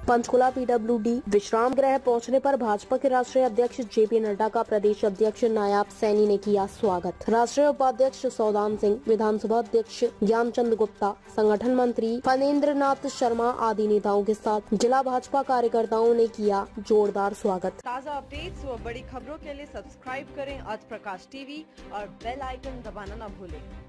Panchkula PWD विश्राम गृह पहुंचने पर भाजपा के राष्ट्रीय अध्यक्ष जेपी नड्डा का प्रदेश अध्यक्ष नायब सैनी ने किया स्वागत। राष्ट्रीय उपाध्यक्ष सौदान सिंह, विधानसभा अध्यक्ष ज्ञानचंद गुप्ता, संगठन मंत्री फणेंद्र नाथ शर्मा आदि नेताओं के साथ जिला भाजपा कार्यकर्ताओं ने किया जोरदार स्वागत। ताज़ा अपडेट्स व बड़ी खबरों के लिए सब्सक्राइब करें आज प्रकाश टीवी और बेल आइकन दबाना न भूलें।